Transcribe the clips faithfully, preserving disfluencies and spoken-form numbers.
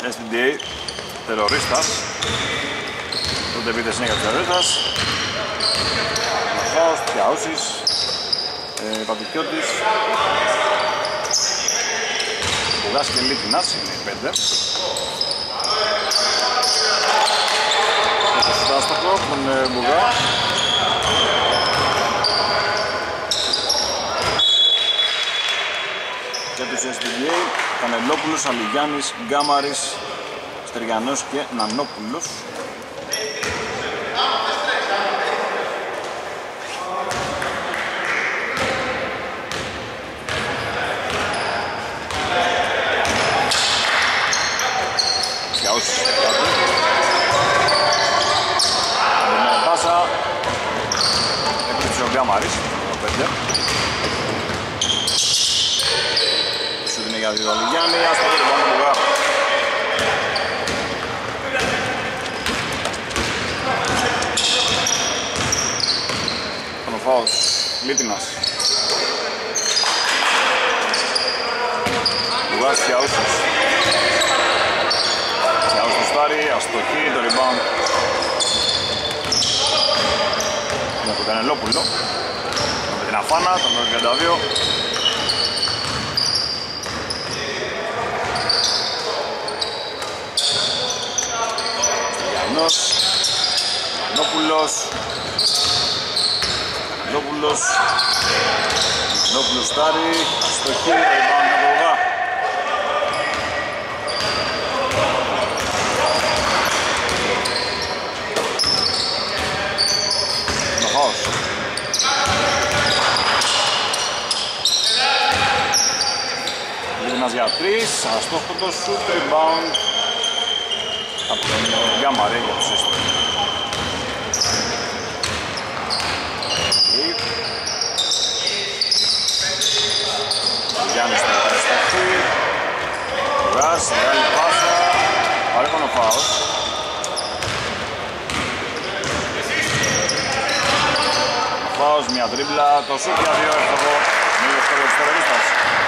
ες τι ντι έι, τερορίστας. Τότε επίτες είναι για τους τερορίστας. Μαχάος, Τιαούσης, ε, Πατικιώτης. Μπουγάς και Λίτινας, είναι οι πέντε. Το συντάστοχο, τον ε, Μπουγά. Για τους ες τι ντι έι, Κανελόπουλος, Αλιγιάννης, Γκάμαρης, Στεριανός και Νανόπουλος. Σιαούς, με πάσα, έπαιξε ο Γκάμαρης, το πέντε. Σου δίνει για δύο Αλιγιάννη, ας το πέντε πάνω Μπουγά. Φάος, Λίτινας. Μπουγάς, Σιαούσης. Σιαούς του Στάρι, αστοχή, το rebound. Για τον Κανελόπουλο. Με την Αφάνα, τον τριάντα δύο. Στυλιανός. Κανελόπουλος. Λόπουλος, Λόπουλος Στάρι, αστοχή, rebound με τον Μπουγά. Νοχάος. Λίτινας για τρεις, αστόχτωτο σουτ, rebound από τον Γκάμαρη για τους ες τι ντι έι. Γιάννης θα κατασταθεί. Μπουγάς, μεγάλη πάσα. Παρέχον ο φάος. Ο φάος, μια τρίμπλα. Το σουτ για δύο εύκολο. Μίλος στο της τερορίστας.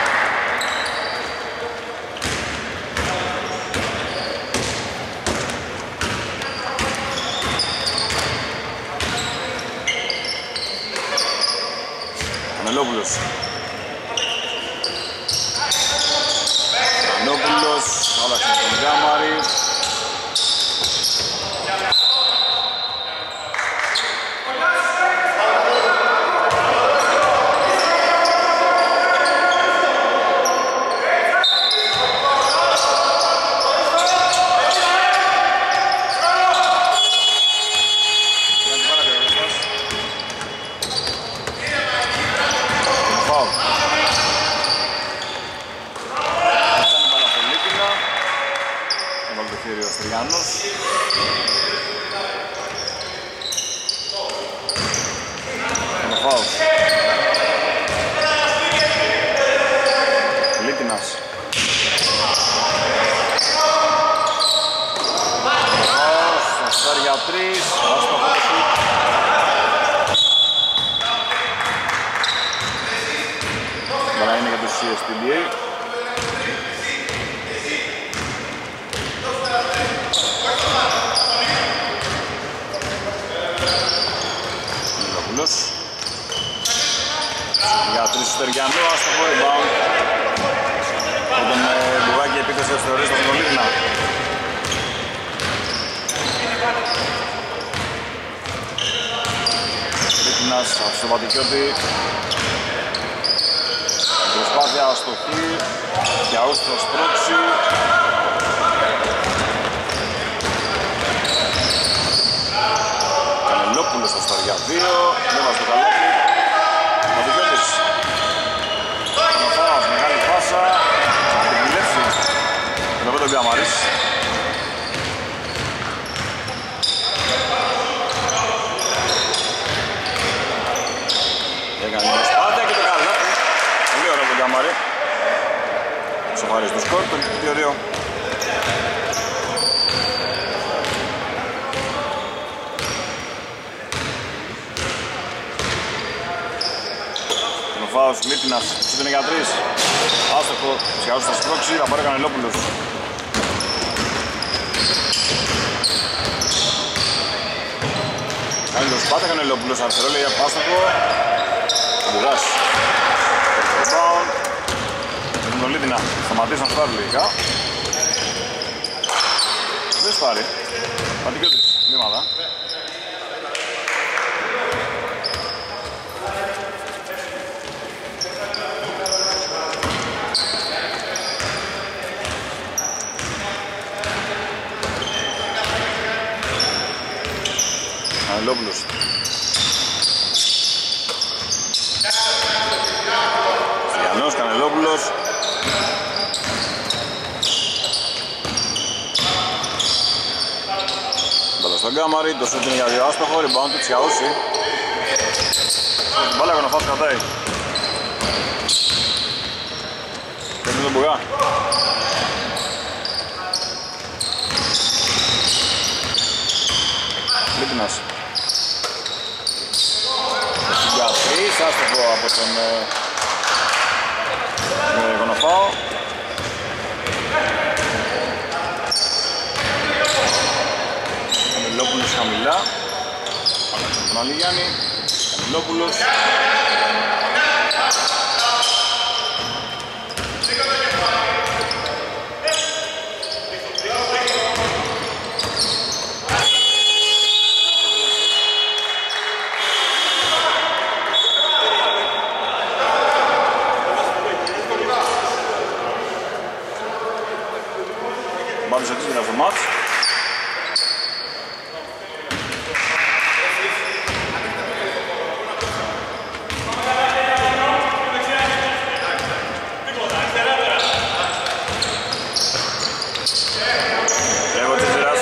Κανελόπουλος. Κανελόπουλος, άλλαξε τον Γκάμαρη. ες τι ντι έι. Λιλόπουλος. Για τρεις του Στεριανού, άστοχο rebound. Με τον Μπουγάκη επίθεση ως θεωρείς από τον Λίτινα. Λίτινας στο Πατικιώτη. Προσπάθεια αστοχή, Κιαούς θα σπρώξει. Κανελόπουλος στο Σταριά δύο, δεν βάζει το καλάθι. Πατικιώτης. Αναφάος, μεγάλη πάσα, θα την κλέψει. Εδώ τον Γκάμαρης. Έκανε την προσπάθεια και το καλάθι. Πολύ ωραίο τον Γκάμαρη. Σοφαρίζει το σκορ, το δύο δύο. Φάος, Λίτινας, σου είναι για τρεις. Άστοχο, Σιαούς θα σπρώξει, θα πάρει ο Κανελόπουλος. Κάνει το σπάτα, Κανελόπουλος αριστερό, λέει απάστοχο. Μπουγάς. Rebound. Με τον Λίτη να σταματήσει να σπάρει λογικά. Δεν σπάρει. Πατικιώτης, βήματα. Κανελόπουλος. Στυλιανός, Κανελόπουλος. Μπάλα στον Γκάμαρη, το σούτ είναι για δύο άστοχο, rebound του Τσιαούση. Την μπάλα Κονοφάς κρατάει. Παίρνει τον Μπουγά. Λίπινας. Για τρεις, άστοχο από τον ε, Κονοφάο. Κανελόπουλος χαμηλά. Αλλάξαμε τον Αλιγιάννη. Κανελόπουλος. Μπάρος εξήγηνα στο μάτς. Έχω Τσίτσιρας.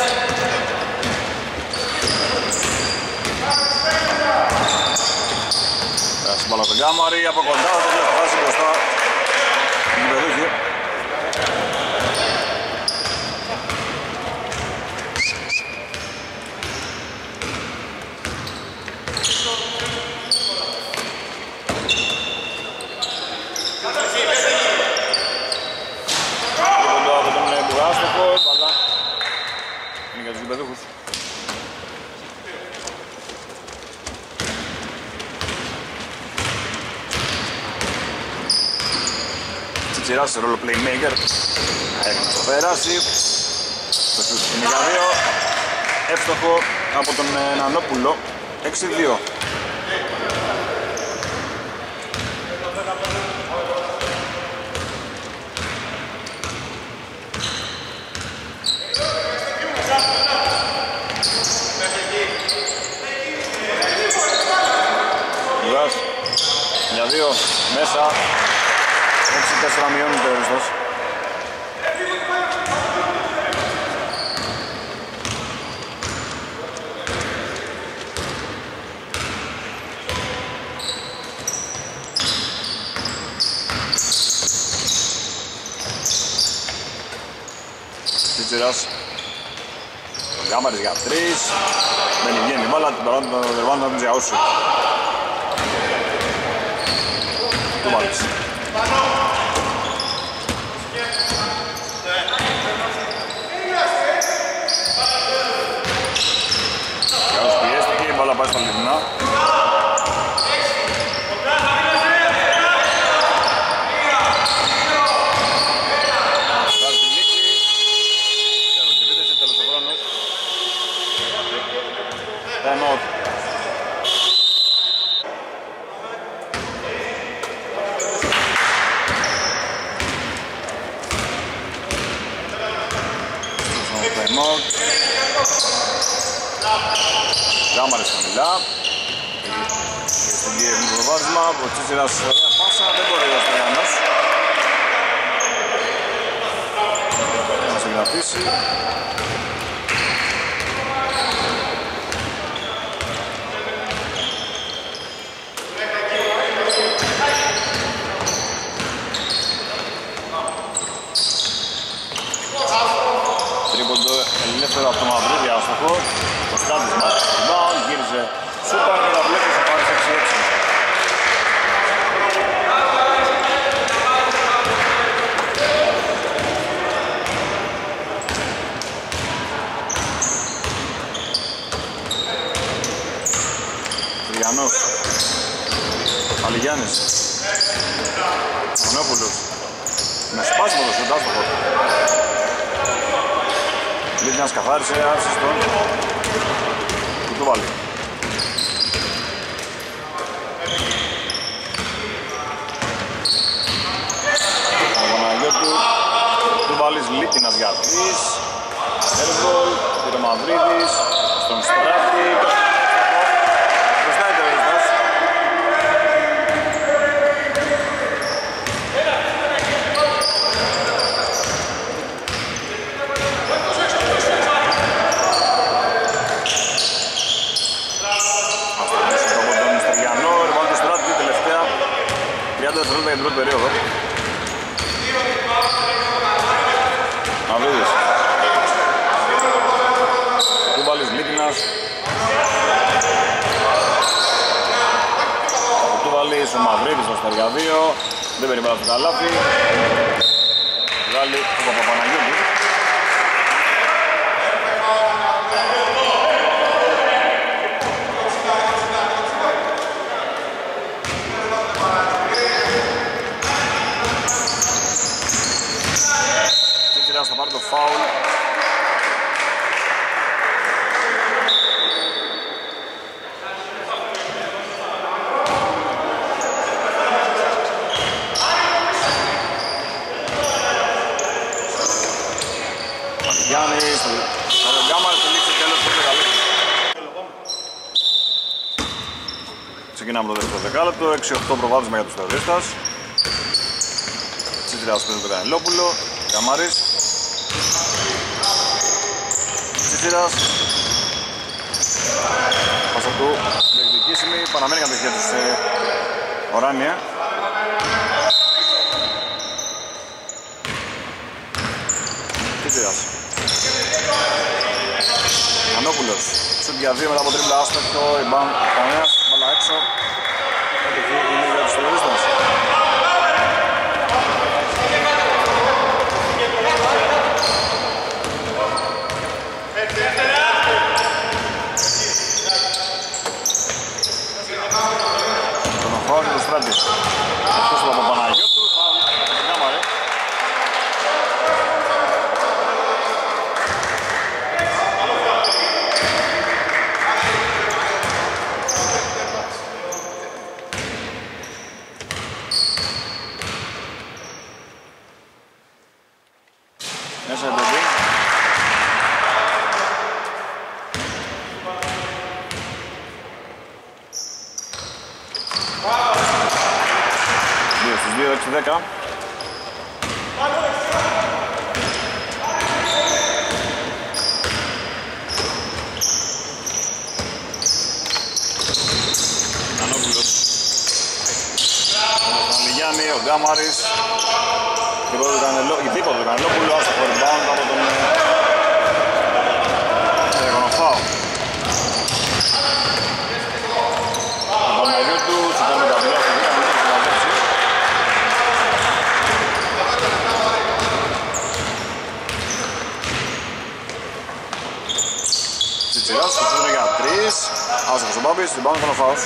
Πέρασε μπάλα στον Γκάμαρη, από κοντά θα το διαθέσει μπροστά την παιδούχη. Τσιτσιράς σε ρόλο playmaker. Έχει να το περάσει. Το σούτ είναι για δύο. Εύστοχο από τον Νανόπουλο. έξι δύο. Βουλάς. Για δύο. Μέσα. έξι τέσσερα μειώνει το ρυθμός. Τσίτσιρας. Ο Γκάμαρης για τρεις. Δεν βγαίνει η μπάλα, την παρόν τον Δερβάνο να την Τζιαούσου. Του Μάλης. Τζιαούσου πιέστηκε, η μπάλα πάει στα λιμνά. Γκάμαρες χαμηλά. Στην διεύθυνη το βάσμα, ο Τσίτσιρας ωραία πάσα, δεν μπορεί ο Στραγιανός να συγκρατήσει. Τρίποντο ελεύθερο από το Μαυρίδη, άστοχο. Ο Στάντης μας rebound, γύριζε σούπαρ και τα βλέπει σε πάρει έξι έξι. Παλιγιάννης. Μονόπουλος. Με σπάσιμο το σιντά στο χώρο. Λίτνας καθάρισε, άφησε στον Κουτούβαλη. Παναγιώτου. Κουτούβαλης, Λίτνας για τρεις. Έρβολ, πήρε ο Μαυρίδης, στον Στράτη. Μπροστά είναι ο Λίτνας. τριάντα δευτερόλεπτα για την πρώτη περίοδο. Μαυρίδης. Κουτούβαλης, Λίτινας. Κουτούβαλης, ο Μαυρίδης στο στεριά δύο. Δεν περιμένει το καλάθι. Βγάλει ο Παπαπαναγιώτου. Θα πάρει το φάουλ. Γιάννης, ο Γκάμαρ τελείξε τέλος του δεκαλέπτου. Ξεκινάμε το δεύτερο δεκάλεπτο, έξι οκτώ προβάδισμα για τους terroristas. Τσίτρας παίρνει τον Κανελόπουλο, Γκάμαρης. Τσίτσιρας. Πάσα του διεκδικήσιμη, παραμένει κατευθείαν τους ε, οράνια. Τσίτσιρας. Ανόπουλος. Σουτ για δύο μετά από τρίπλα άστοχο, ριμπάουν κανένας, μπάλα έξω. Εκεί είναι για τους terroristas. Τον Στράτη. Αυτός ο Παπαναγιώτου, φάουλ από την Κάμαρη. Μέσα η παιδί. δύο στους δύο, έξι δέκα. Ανόπουλος. Ο Πανλιγιάννη, ο Γκάμαρης. Η δίπλα του Κανελόπουλου, άστοχο rebound από τον Ρεγονοφάο. Ο Παναγιώτου, σου κάνει τα δουλειά στο δίκτυο, να μαζέψει. Τσιτσιράς, το σούτ είναι για τρεις. Άστοχος ο Μπάμπης, rebound ο Κανελοφάος.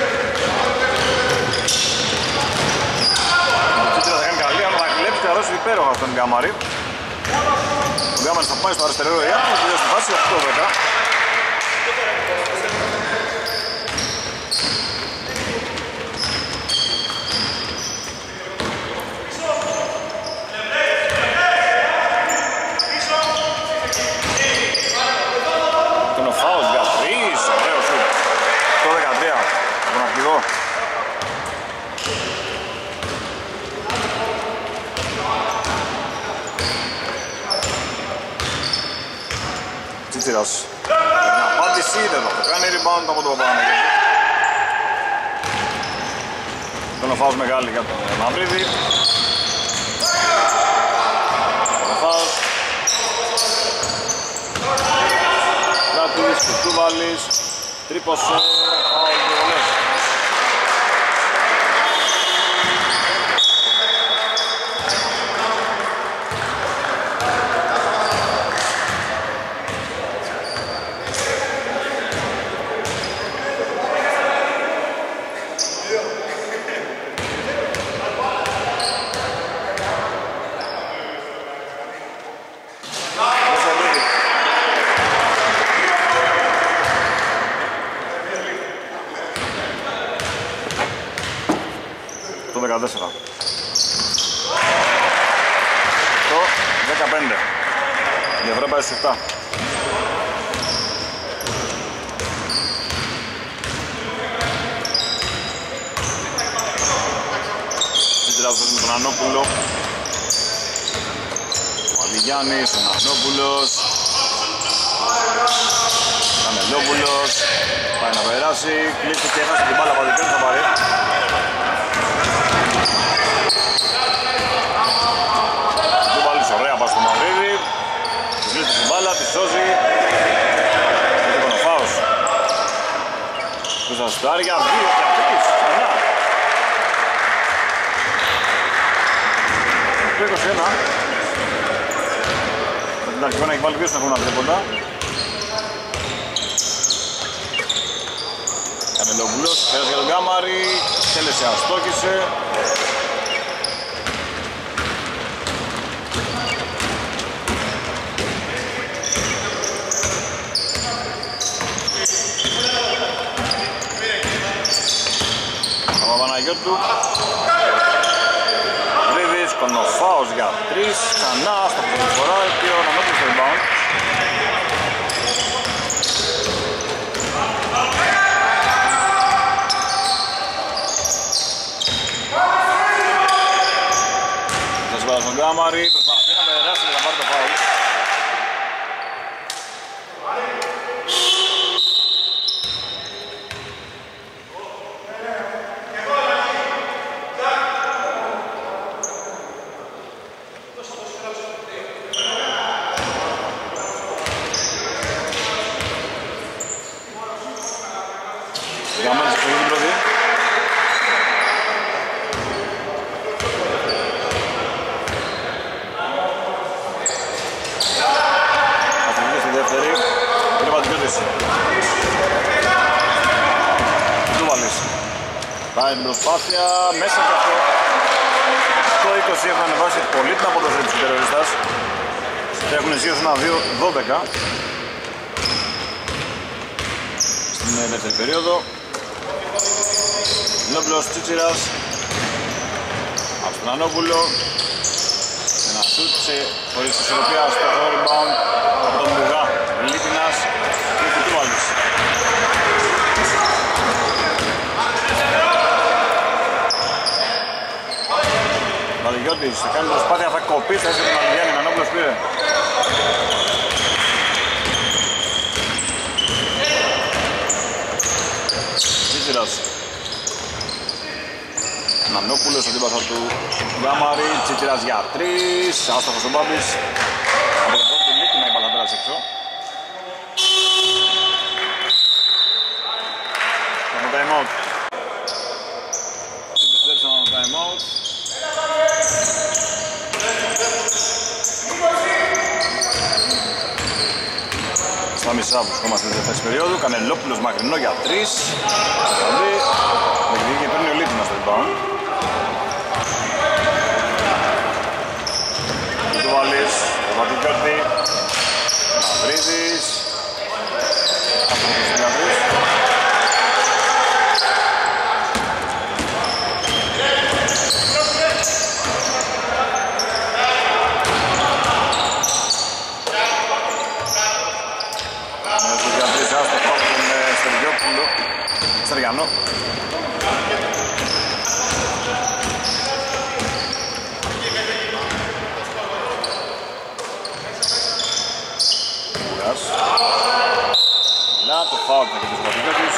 Τσίτσιρας θα κάνει καλή, αλλά θα κλέψει και θα δώσει υπέροχα στον Γκάμαρη. Ο Γκάμαρης θα πάει στο αριστερό ριάκο, θα τελειώσει τη φάση οκτώ δέκα. Τον ο Φάους για τρεις, ωραίο σουτ. οκτώ δεκατρία, τον αρχηγό. Τσίτσιρας. Την απάντηση δεν θα το κάνει, rebound από τον Παπαναγιώτη. Τον Φάους μεγάλη για τον Μαυρίδη. Τον Φάους. Κράτης, Κουτούβαλης, τρίπωσε, φάουλ και βολές. οκτώ δεκατέσσερα. Το δεκαπέντε. Η Ευρώ πάει στους επτά. Τσίτσιρας με τον Ανόπουλο. Ο Αλιγιάννης, ο Ανόπουλος. Κανελόπουλος. Πάει να περάσει. Κλείσει και έχασε την μπάλα παδικέ, θα πάρει. Του βάλεις ωραία πας στο Μαυρίδη. Της κλείσει την μπάλα, τη σώζει. Και τον Φάος. Πούσα στάρει για δύο και αυτής. Ξανά. Το είκοσι ένα. Με την αρχηγό να έχει βάλει δύο στον έχουν τίποτα. Κανελόπουλος, πέρασε για τον Κάμαρη, τέλεσε, αστόχησε. Παπαπαναγιώτου. Βρίδης, Κονοφάος για τρεις, ξανά στο φορά και ο Νανόπουλος στο rebound. Στον Κάμαρη, προσπαθεί να περάσει και να πάρει το φάουλ. Γαμμένος στο ίδιο πρώτη. Πάει την προσπάθεια, μέσα και αυτό. Στο είκοσι έχουν ανεβάσει πολύ την απόδοση τους τεροριστάς. Έχουν ισχύει ένα δύο δώδεκα. Στην δεύτερη περίοδο. Νόπλος Τσίτσιρας. Από τον Ανόπουλο. Ένα σούτ σε χωρίς ισορροπία στο rebound από τον Μπουγά. Λίτινας και Κουτούβαλης. Μαδιγιώτης θα κάνει προσπάθεια, θα κοπεί, θα έσαι τον Αλιγιάννη, Νανόπουλος πήρε. Τσίτσιρας. Νανόπουλος, αντίπαθα του Γκάμαρη, Τσίτσιρας για τρεις, άστοχος ο Μπάμπης. Από το πρώτο Λίκινα η μπάλα πέρασε έξω. Πάμε time out. Επιστρέψαμε το time out. Στα μισά βρισκόμαστε στη δεύτερη περίοδου. Κανελόπουλος μακρινό για τρεις. Δηλαδή, με και παίρνει ο Λίτινας στο rebound. Κουτούβαλης, ο Βατικιώτη, Μαυρίδης. Αυτό το συνδυαδρής. Στεριανό. Κουράς. Λά, το φάουλ θα κερδίσει ο Πατικιώτης.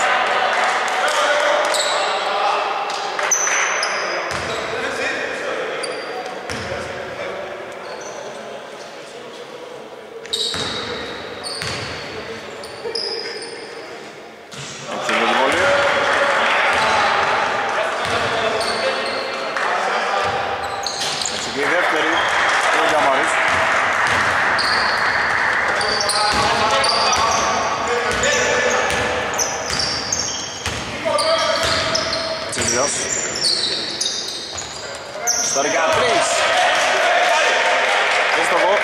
Σταρικά τρεις. Έστοχο.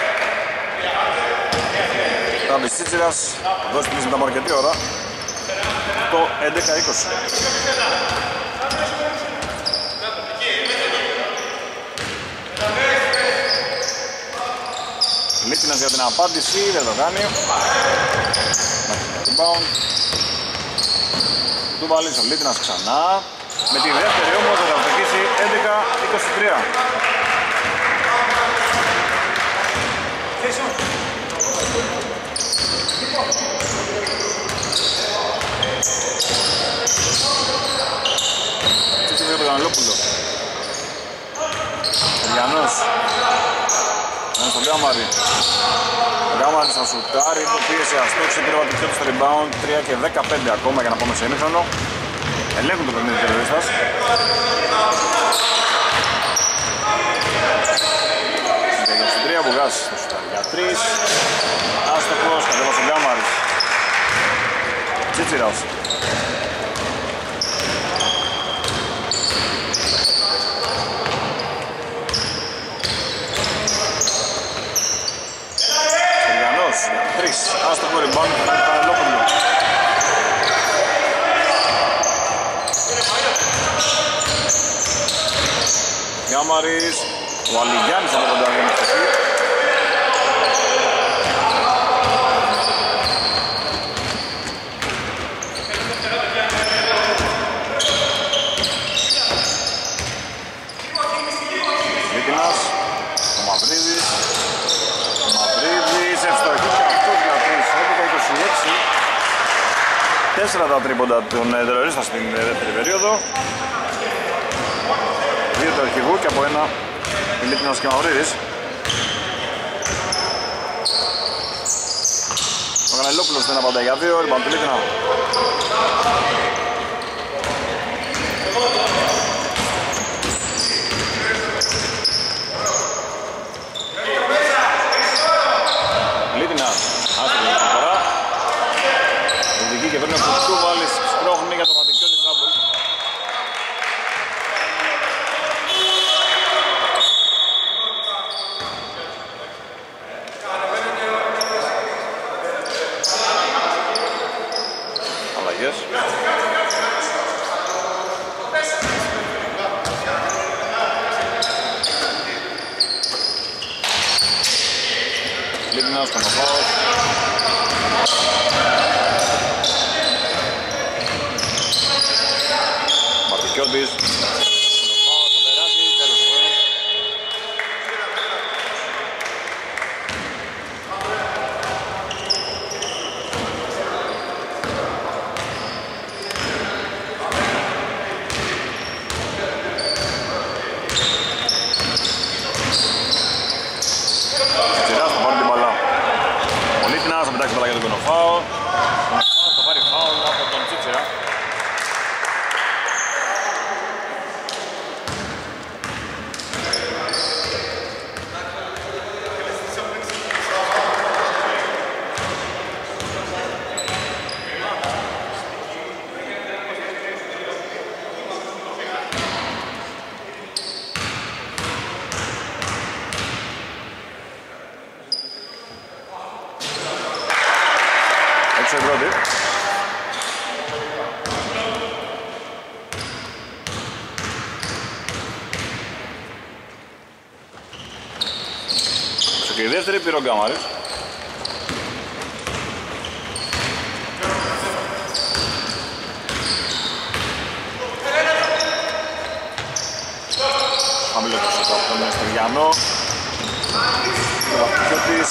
Τάμπης Τσίτσιρας. Δώσει πλήση μετά από αρκετή ώρα. Το έντεκα είκοσι. Λίτινας για την απάντηση, δεν το κάνει. Rebound. Του βάλει ο Λίτινας ξανά. Με τη δεύτερη όμως θα κατακτήσει έντεκα είκοσι τρία. Τι είναι το Κανελόπουλο. Τριανός. Είναι στον Γκάμαρη. Ο Γκάμαρης θα σουτάρει, το πίεσε αστόξη, πήρε το πιο στο rebound. τρία και δεκαπέντε ακόμα για να πάμε σε ημίχρονο. Ελέγχουν το παιχνίδι terroristας. είκοσι τρία Μπουγάς στο σουτάρι για τρεις. Άστοχος, κατέβασε ο Γκάμαρης. Τσίτσιρας. Στεργανός για τρεις. Άστοχο rebound του Κανελόπουλου. Γκάμαρης, ο Αλιγιάννης από κοντά για να φτιαχθεί. Λίτινας, ο Μαυρίδης, ο Μαυρίδης, ευστοχή και αυτός για τρεις, έντεκα είκοσι έξι. Τέσσερα τα τρίποντα των terroristας στην δεύτερη περίοδο. Δύο του αρχηγού και από ένα Λίτινας και Μαυρίδης. Ο Κανελόπουλος δεν απαντά για δύο, rebound του Λίτινα. Λίτινας, άστοχη για την φορά. Ειδική και πρέπει να κουτού βάλεις, σπρώχνει για το βατικιό της double. Λίτινας, Κονοφάος. Μαρτικιώτης. Κονοφάος θα περάσει, τέλος του χρόνου. Θα πετάξει μπαλά για τον Κονοφάο. Ο Κονοφάος θα πάρει φάουλ από τον Τσίτσιρα. Έξω η πρώτη. Έξω και η δεύτερη πήρε ο Γκάμαρης. Χαμηλό το σωτό από τον Στεργιανό. Ο Βαπτικιώτης.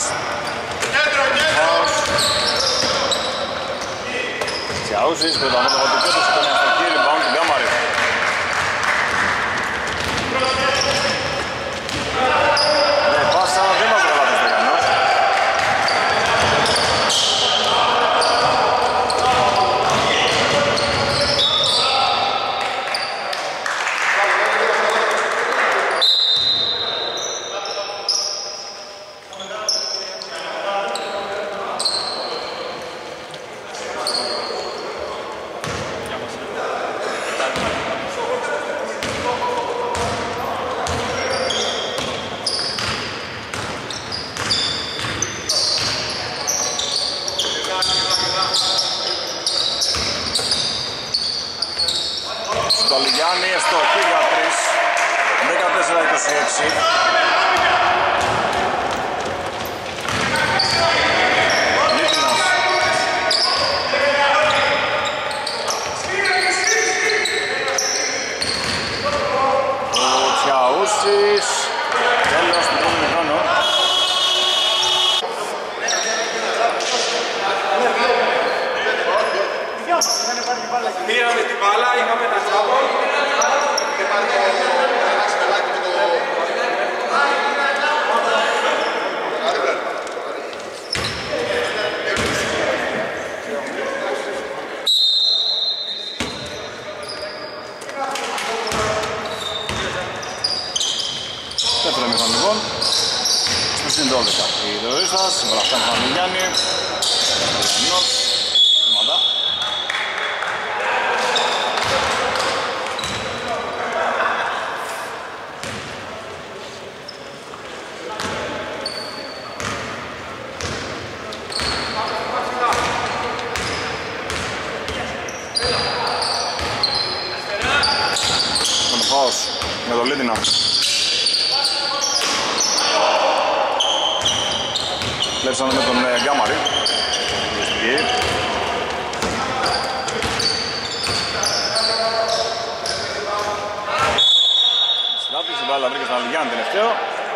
Τσιαούσης, πρωτανό το Βαπτικιώτης, ήταν αστοχή, rebound του Γκάμαρη. Ναι, πάσα, δεν μας βρελάτε στο Στεργιανός. Στο Λιγιάννη, στο για τρεις, δεκατέσσερα είκοσι έξι. μπάλα, είχαμε ένα τσάπο. Δεύτερο μήχρονο λοιπόν. Στο συν δώδεκα. Οι Δωρίστας, συμπαραστάν Φανιλιάννη. Τεριανός. Σωματά. Φάος με το Λίτινα. Κλέψαμε με τον ε, Γκάμαρη. Στράτης, η μπάλα βρήκε στον Αλιγιάννη τελευταίο.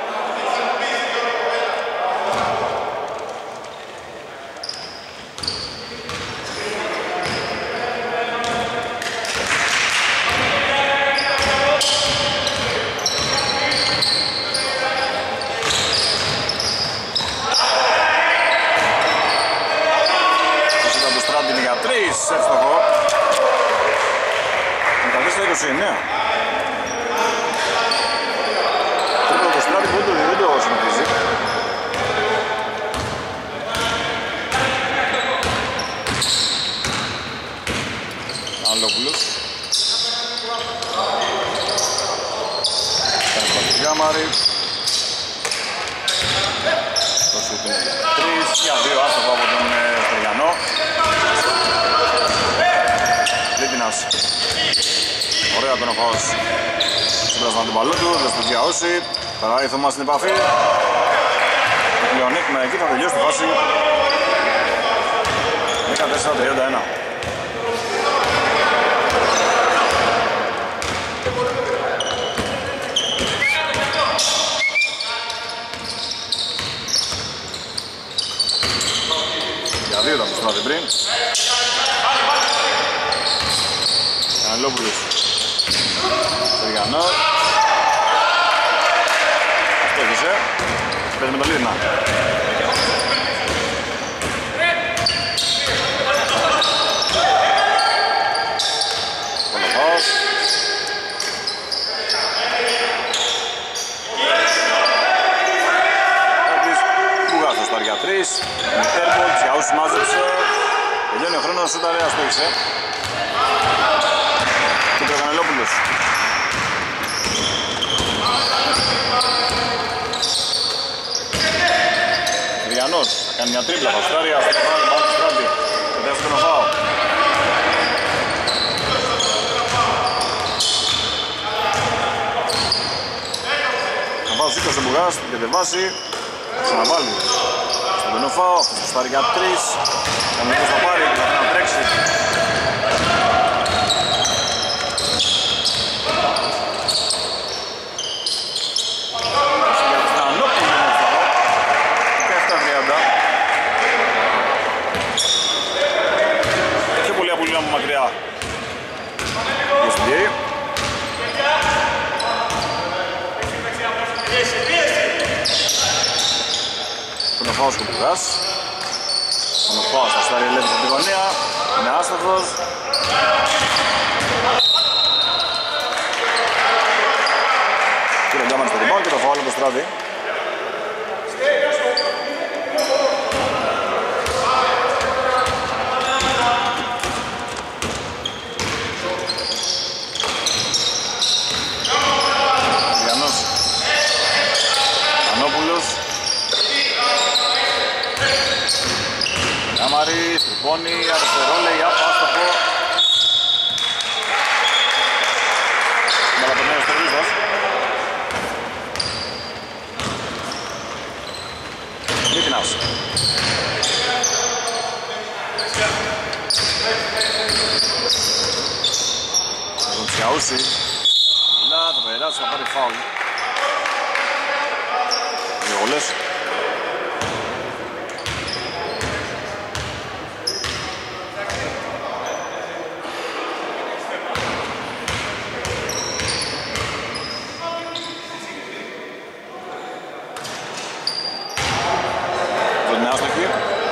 Εύστοχο. δεκατέσσερα είκοσι εννέα. Τρίτο το στράτη που δεν το συνηθίζει. Αλλόπουλος. Κάνει πάση Γκάμαρη. Το σούτ είναι για τρεις. Για δύο άστοχο από τον Στεργιανό. Λίτινας. Ωραία τον Φάος. Συμπράσμα του μπαλού του, δεν στο διαώσει. Παραήθωμα στην επαφή. Πλεονέκτημα εκεί, θα τελειώσει τη φάση. δεκατέσσερα τριάντα ένα. Για δύο ήταν το στράτη πριν. Κανελόπουλος. Στεργιανό. Στέγησε. Παίζει με το Λίνα. Κολοφάος. Άπτης. Πουγάσος στα αργιά τρεις. Μιτέρμπολτ. Για όσους μάζεψε. Τελειώνει ο χρόνος. Σούτα ρέα στέγησε. Και ο Κανελόπουλος. Στεργιανός θα κάνει μια τρίπλα, θα σκάρει, ας το φάει, πάνω στο στράτη. Και δεύτερο τον Φάο. Θα πάω σήκω στον Μπουγάς, την κατεβάσει. Ξαναβάλει στον Πενοφάο, αυτός το στάρει για τρεις. Κανονικός θα πάρει, θα να τρέξει. Πιο πολύ απολύουν από μακριά. ες μπι έι. Τον Οφάος Κουμπουδάς. Τον Οφάος θα στάρει ελεύθερη από τη γωνία. Είναι άστοχος. Κύριε Γκάμαν στο rebound και το φάουλ από το Στράτη. Γκάμαρη, στριπώνει, αριστερό λέει, άστοχο. Μπαλαπερνάει ο Στερβίζας. Λίτινας. Θα τον τσιαούσει. Μιλά, θα περάσει, θα πάρει φάουλ. Δύο γολές. άστοχη.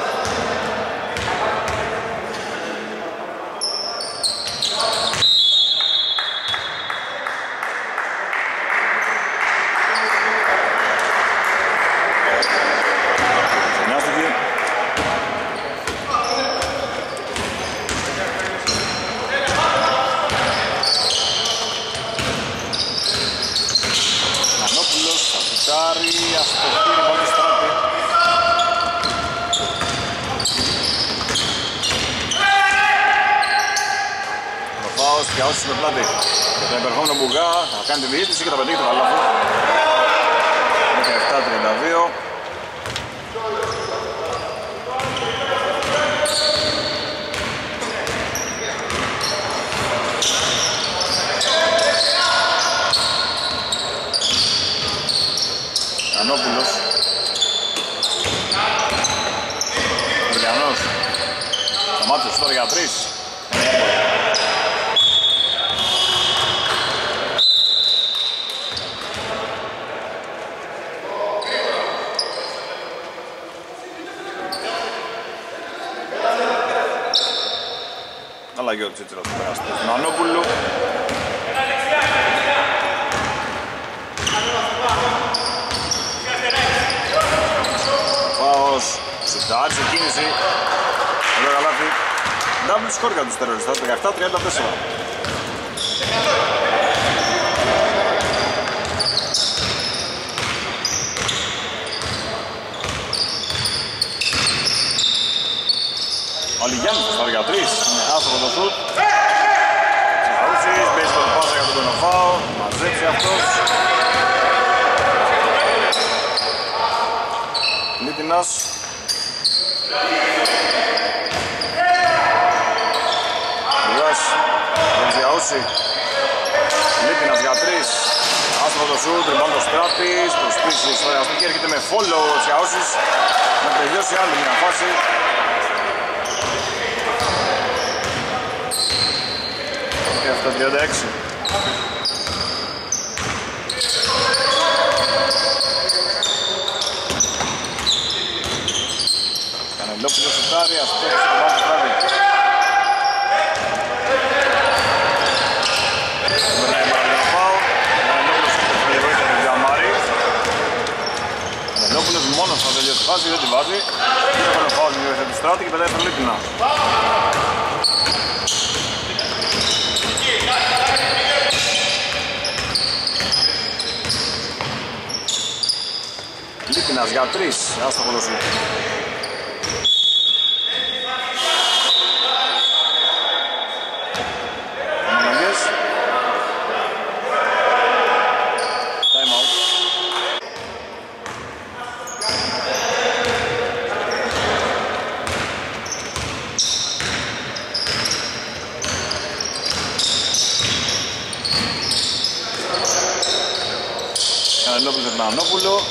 Και όσοι με πλάτη για τον επερχόμενο Μπουγά θα κάνει τη διείστηση και θα πετύχει το καλάθι. δεκαεπτά τριάντα δύο. Ανόπουλος. Βριανός. Σταμάτησε τώρα για τρεις. Αλλαγή ο Τσίτσιρος του περάσει στον Ανόπουλου. Πάος, σουτάρει σε κίνηση. Ωραίο καλάθι. Double score για τους τεροριστές, δεκαεπτά τριάντα τέσσερα. Ο Λιγιάννης θα στάρει για τρεις, είναι άστοχο το σουτ. Τσιχαούτσης, μπαίνει στο πάσα για τον Κονοφάο, μαζέψει αυτός. Λίτινας. Λιγάς, τον Τσιχαούτσι. Λίτινας για τρεις, άστοχο το σουτ, ριμπάουντ το Στράτης, προσπίσει στο εργαστή, έρχεται με follow ο Τσιχαούτσης να τελειώσει άλλη μια φάση. επτά τριάντα έξι. Κανελόπουλος σουτάρει, αυτό το μπάσκετ τράβει. Περνάει Μαραγραφάου, Κανελόπουλος στη βοήθεια του Γιαμάρη. Κανελόπουλος μόνος θα τελειώσει τη φάση, δεν τη βάζει. Είναι Κανελόπουλος στη βοήθεια του Στράτη και πετάει στον Λίτινα. Λίτινας για τρεις, άστοχο το σουτ. Αναγκές. Time out. Κανελόπουλος για τον Ανόπουλο.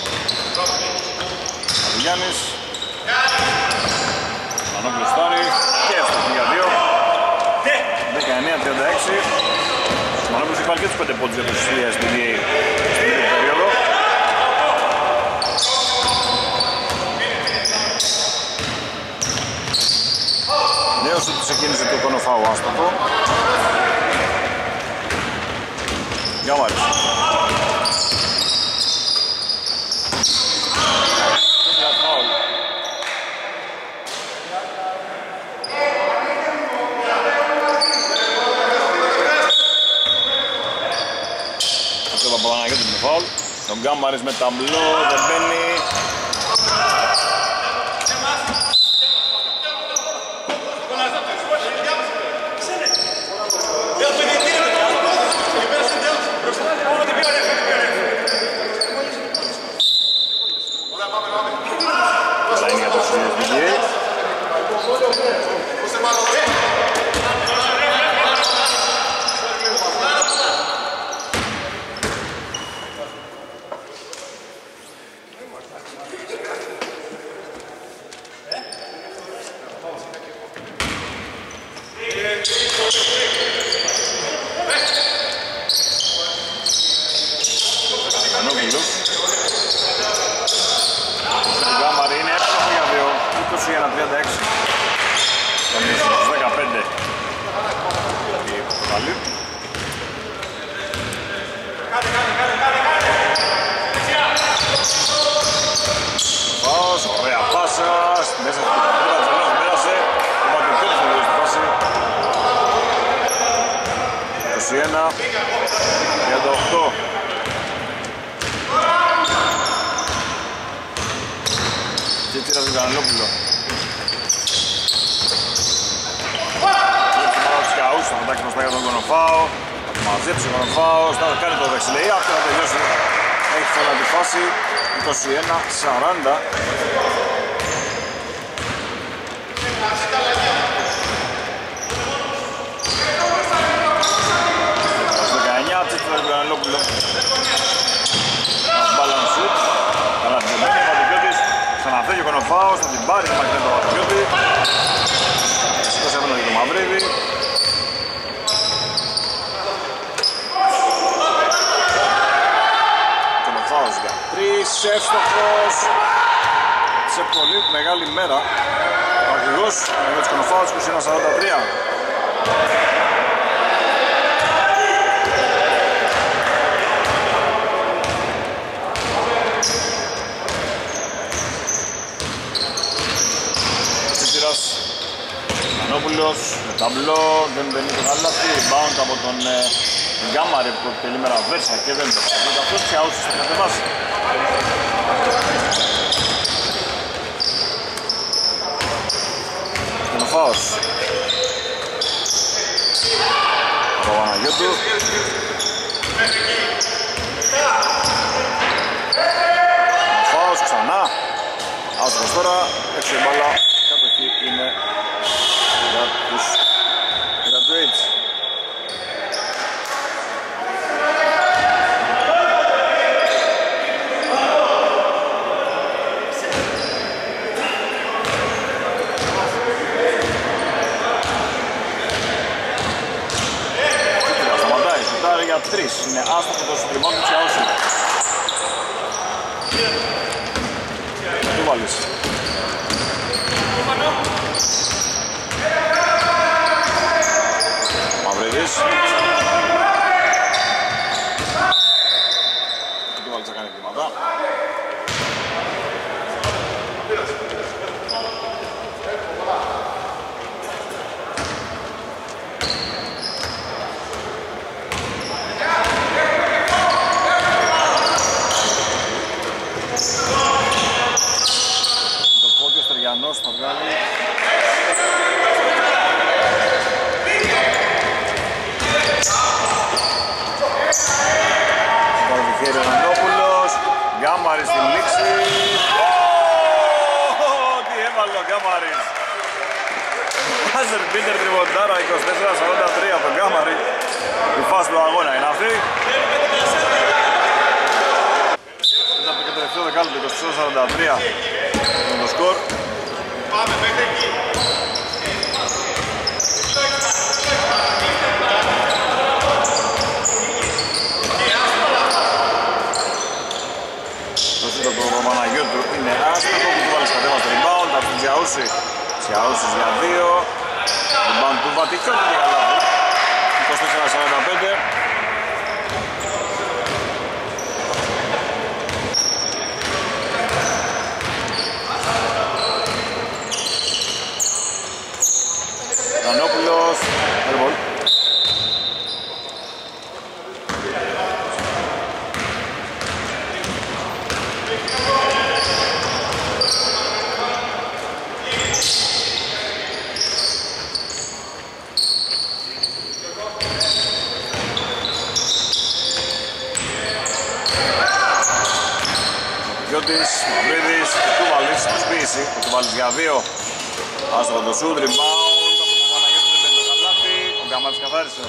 Γιάννης. Ανόπουλος στάρει και έφτασε για δύο. δεκαεννέα τριάντα έξι. Ο Ανόπουλος υπάρχει και τους πέντε πόντους για το Σιλία στην N B A στην τρίτη περίοδο. Νέος ότι ξεκίνησε το Κονοφάου άστοχο. Γιαμάρης. Τον Γκάμπαρης με ταμπλό, δεν μπαίνει. Θα είναι για το Σιλία στην N B A. Ανόπουλος. Η Γκάμπαρη είναι εύκολο για δύο. πάλι. Φάος, ωραία πάσα, μέσα στην τρίτα της Ελλάδας πέρασε. Ο Πατρικιώτης θα δώσει τη φάση. είκοσι ένα τριάντα οκτώ. Τσίτσιρας του Κανελόπουλο. Βλέπει πάρα τους Καούς, θα μετάξει μπροστά για τον Κονοφάο. Θα το μαζέψει ο Κονοφάος, θα κάνει το δεξιλεϊ, αυτό θα τελειώσει. Έχει φόλα τη φάση, είκοσι ένα σαράντα. δεκαεννιά, Τσίτσιρας του Κανελόπουλο. Balance shoot. Καλά την δεμένη, ο Πατρικιώτης ξαναφεύγει ο Κονοφάος, θα την πάρει, θα μακρύνει τον Πατρικιώτη. Σηκώσει απέναντι για το Μαυρίδη. Κονοφάος για τρεις, εύστοχος. Σε πολύ μεγάλη μέρα. Ο αρχηγός για τους Κονοφάους είκοσι ένα σαράντα τρία. Μανόπουλος, με ταμπλό, δεν μπαίνει το καλάθι, rebound από τον ε, Γκάμαρη που εκτελεί με ραβέρσα και δεν το κάνει. Αυτός Τσιαούσης θα κατεβάσει. Κονοφάος. Από Παναγιώτου. Κονοφάος ξανά. Άστοχος τώρα, έξω η μπάλα. Κατοχή είναι για τους graduates. Σταματάει, σουτάρει για τρεις. Είναι άστοχο το συντριμμό του Τσιαούση. Θα του βάλεις. Μαυρίδης. Δεν του βάλεις να κάνει βήματα. Το πόδι ο Στεριανός θα βγάλει. Παραδοχέρει ο Νανόπουλος, Γκάμαρης στη λήξη. Τι έβαλε ο Γκάμαρης. Μπάζερ μπίτερ τριβοντάρα, είκοσι τέσσερα σαράντα τρία από τον Γκάμαρη. Η φάση του αγώνα είναι αυτή. Ήταν το τελευταίο δεκάλεπτο, είκοσι τέσσερα σαράντα τρία με το σκορ. Πάμε μέχρι εκεί. Το σύντο του Παναγιώτου είναι άστοχο που του βάλει κατέβα στο rebound από τον Τσιαούση. Τσιαούσης για δύο. Rebound του Βατικιώτη και καλάθι. είκοσι τέσσερα σαράντα πέντε. Κανόπουλος. Airball. Γιώτης, Μαυρίδης, του βάλεις, προσποίηση, του βάλεις για δύο. Άστοχο το σούτ, rebound, από τον Παναγιώτη δεν μπαίνει το καλάθι, ο Γκαμάτης καθάρισε.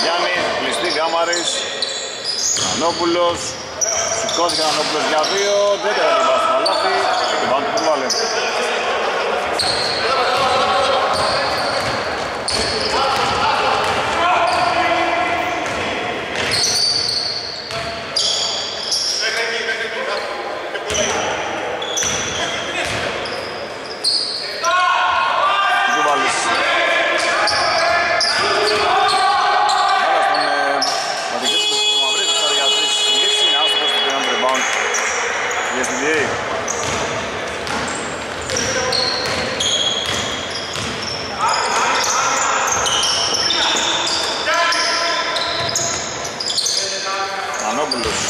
Γιάννη, κλειστή Γκάμαρης. Ανόπουλος. Σηκώθηκε Ανόπουλος για δύο. Δεν έκανε την πάση στο καλάθι. Και πάνω του βάλε. Ανόπουλος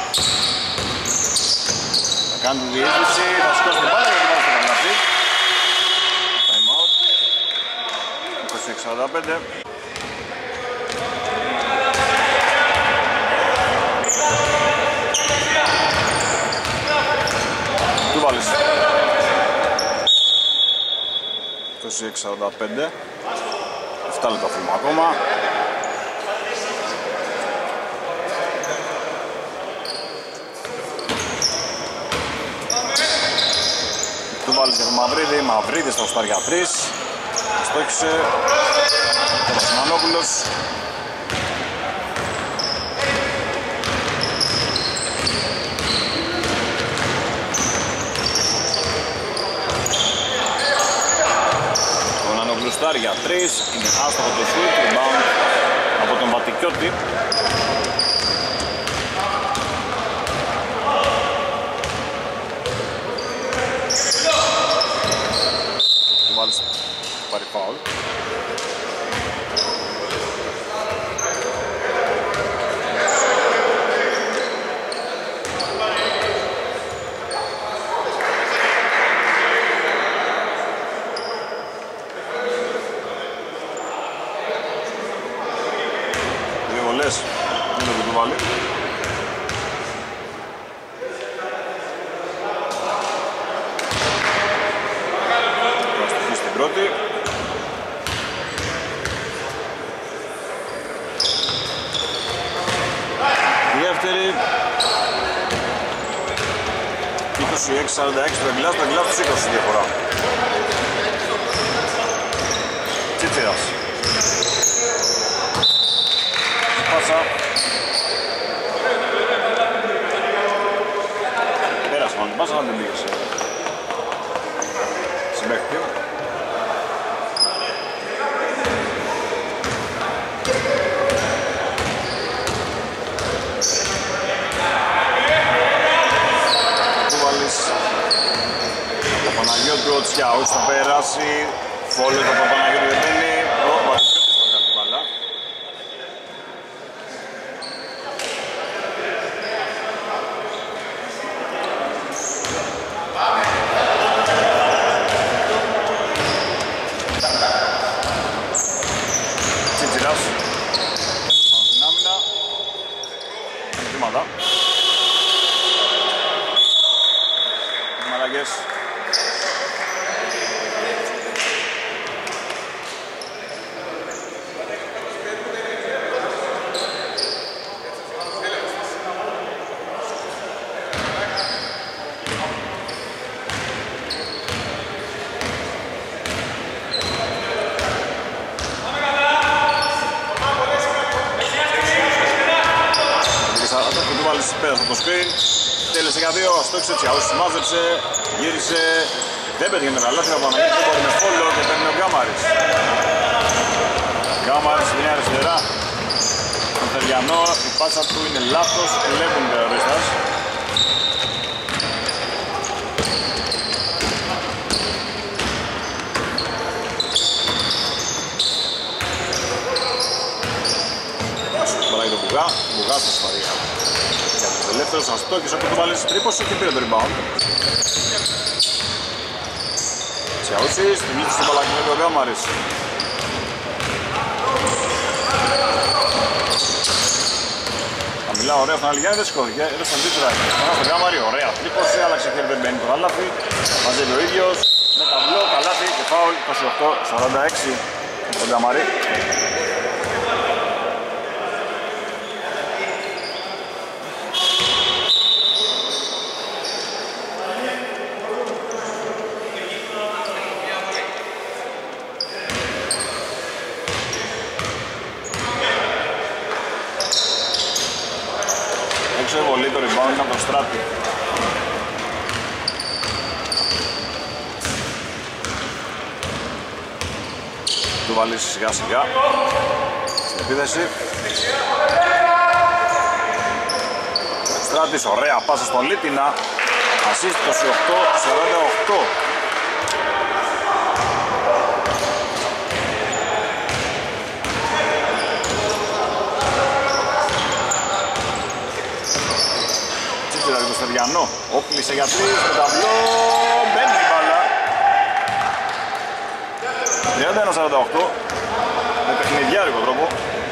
θα κάνει τη διείσδυση, θα σηκώσει την μπάλα για την βάση στο καλάθι. Time out. είκοσι έξι σαράντα πέντε. Του βάλεις είκοσι έξι σαράντα πέντε. εφτά λεπτά φύλλμα ακόμα. Του βάλει και το Μαυρίδη, Μαυρίδης στα οστάρια τρεις. Στόχισε ο Βασιμανόπουλος. Ο Νανόπουλος στάρια τρεις, είναι άστοχο το σουτ, rebound από τον Βατικιώτη. Πάρει φάουλ. Δύο βολές. Είναι το του βάλει. Στην πρώτη. Δεύτερη. είκοσι έξι σαράντα έξι το Εγκλάς, το Εγκλάς τους είκοσι διαφορά. Τσίτσιρας. Πάσα. Πέρασε μάλλον πάσα, αλλά δεν πήγε. Συμπαίχτη. Ο Παναγιώτου ο Τσιάους θα περάσει. Φόλιο το Παναγιώτου δεν μπαίνει. Ο Βασιλιώτης θα βγάλει την μπάλα. Τσίτσιρας. Πάνω στην άμυνα. Βήματα. Μαλαγές. Πέρα από το screen, τέλειωσε για δύο, αστόχισε Τσιάους, μάζεψε, γύρισε, δεν πέτυχε με καλάθι, ο Παναγιώτης δεν μπορεί με φόλο και παίρνει ο Γκάμαρης. Γκάμαρης στην αριστερά, τον Θεριανό, η πάσα του είναι λάθος, βλέπουν οι τερορίστας. Παράγει τον Μπουγά, Μπουγά στα σφαρία. Ελεύθερος αστόχησε από το βάλεις τρίποσο και πήρε το rebound. Τσιαούσης, την λύτησε στο παλακινό ο Γκάμαρης. Χαμηλά, ωραία, στον Αλιγιάννη δεν σηκώθηκε, έδωσε τον τίτλο. Πάνω στον Γκάμαρη, ωραία, τρίπωσε, άλλαξε χέρι, δεν μπαίνει το καλάθι. Μαζεύει ο ίδιος, με ταμπλό, καλάθι και φάουλ, είκοσι οκτώ σαράντα έξι, τον Γκάμαρη. Έτρεξε πολύ το rebound από τον Στράτη. Του βάλεις σιγά σιγά στην επίδεση. Στράτης, ωραία πάσα στον Λίτινα. Ασίστ είκοσι οκτώ σαράντα οκτώ. Τσίτσιρα για το Στεριανό. Όπλησε για τρεις, με ταυλό. Μπαίνει η μπάλα. τριάντα ένα σαράντα οκτώ. Με παιχνιδιάρικο τρόπο.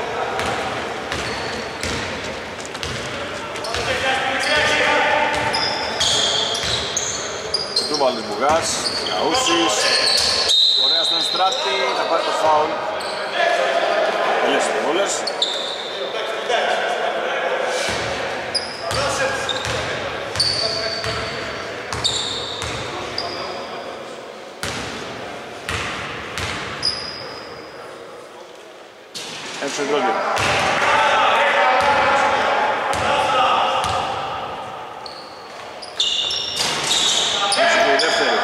Τούβαλης Μπουγάς, Καούσης. Ωραία στον Στράτη, θα πάρει το φάουλ. Τελειώσει τις βόλες. Έξω η πρώτη. Έξω και η δεύτερη.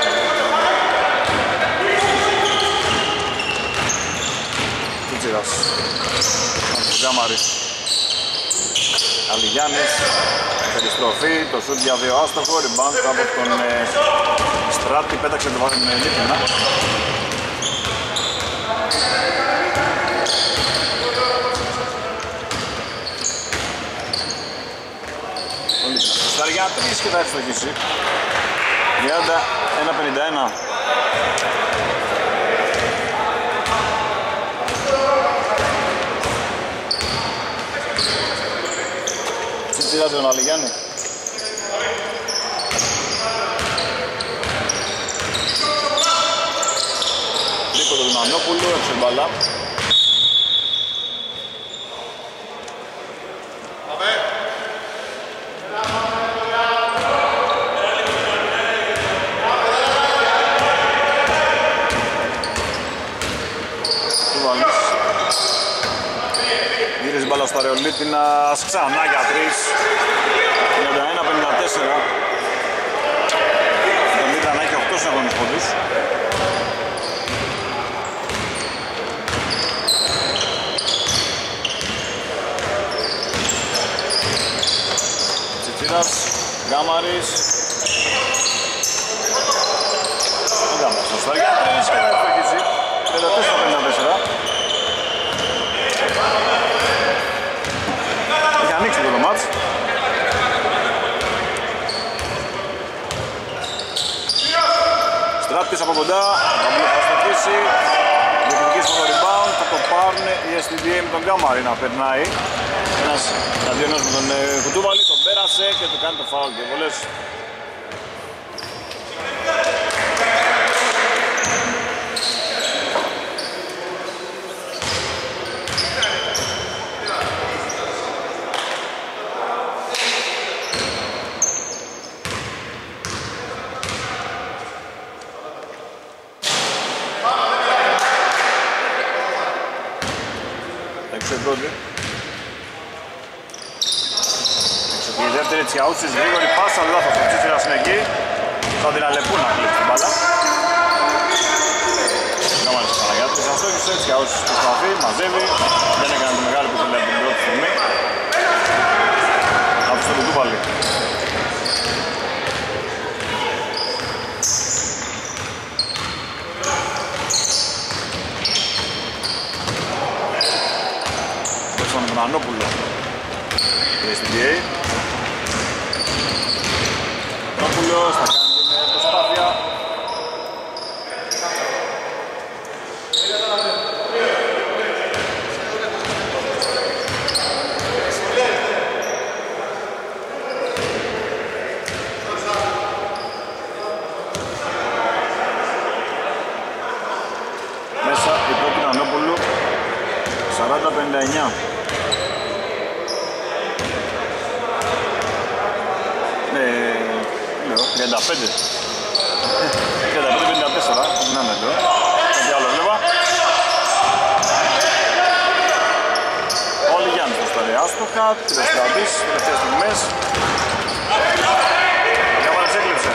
Κούτσιρας. Γκάμαρης. Αλιγιάννης. Περιστροφή. Το σουτ για δύο άστοχο. Rebound από τον ε, Στράτη. Πέταξε το βάθη με Λίτινα. Για τρεις και θα ευστοχίσει. τριάντα ένα πενήντα ένα. Τσιτσιράτε τον Αλιγιάννη. Λίκο τον Μανόπουλο, έξω η μπάλα. Στο Ρεολίτινας ξανά για τρεις. τριάντα ένα πενήντα τέσσερα. Τον ήταν να έχει οκτώ συναγωνούς πόντους. Τσιτσίρας, Γκάμαρης. Γκάμαρης στο στάρ για τρεις και θα ευστοχίσει. τριάντα τέσσερα πενήντα τέσσερα. Ανοίξει το μάτς. Στράτης από κοντά, θα μπλοκ θα στοχίσει. Διεκδικήσει το rebound, θα το πάρουν οι ες τι ντι έι με τον Γκάμαρη να περνάει. Ένας αντίονος με τον Κουτούβαλη, τον πέρασε και του κάνει το φάουλ και βολές. Η δεύτερη της Ιαούσης, γρήγορη πάσα, λάθος, ο Τσίτσιρας είναι εκεί. Θα την Αλεπού να κλείψει την μπάλα. Γκάμαρης ο Παναγιάτης, αστόχησε, της Ιαούσης προσπαθεί, μαζεύει. Δεν έκανε τη μεγάλη που θέλει από την πρώτη στιγμή. Άφησε τον Κουτούβαλη. Παίξαμε τον Ανόπουλο. Η ες τι ντι έι. Ανόπουλος θα κάνει την προσπάθεια. Μέσα η πρώτη Ανόπουλου. σαράντα πενήντα εννιά. τριάντα πέντε τριάντα πέντε πενήντα τέσσερα. Να με εδώ. Κάτι άλλο βλέπα. Όλοι Γιάννης στο σταριά. άστοχα, τελευταία της, τελευταίες στιγμές. Γκάμαρης έκλειψε.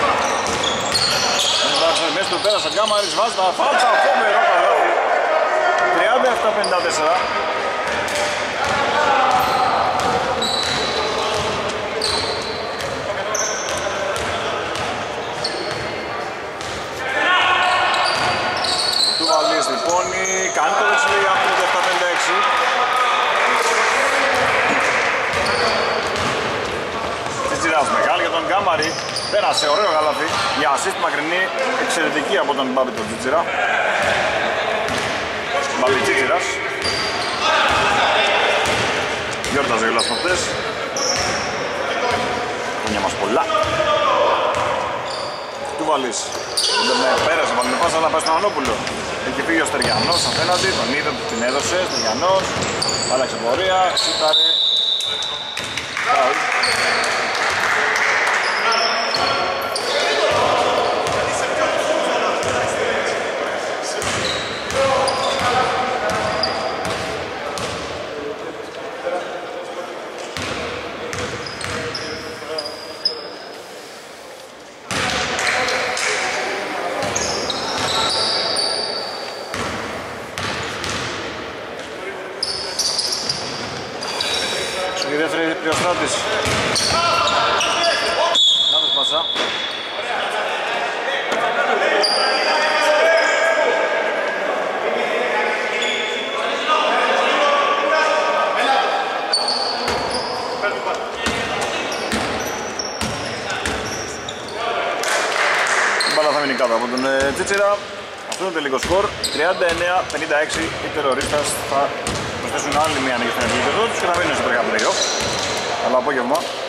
Μέσα του πέρασε ο Γκάμαρης, βάζει τα φάλτσα, φοβερό καλάθι. τριάντα επτά πενήντα τέσσερα. Του Βαλής λοιπόν, κάνει το δεξιλί από το επτά πενήντα έξι. Τσιτσιράς μεγάλη για τον Γκάμαρη. Πέρασε ωραίο γαλαφί. Για assist μακρινή, εξαιρετική από τον Μπάμπη τον Τσιτσιρά. Μπάμπη Τσιτσιράς. Γιόρταζε γελάς αυτές. Χρόνια μας πολλά. Του Βαλής. Πέρασε, βάλει πάσα, αλλά πάει στον Ανόπουλο. Εκεί πήγε ο Στεριανός απέναντι, τον είδε, την έδωσε, Στεριανός. Άλλαξε πορεία, σούταρε. Φάουλ. Η δεύτερη Τριοστράτης. Λάθος πάσα. Η μπάλα θα μείνει κάτω από τον ε, Τσίτσιρα. Αυτό είναι το τελικό σκορ. τριάντα εννέα πενήντα έξι. Οι τερορίστας θα προσθέσουν άλλη μία νίκη στην επίπεδο τους και θα μείνουν στο τρία πλέι-οφ. Καλό απόγευμα.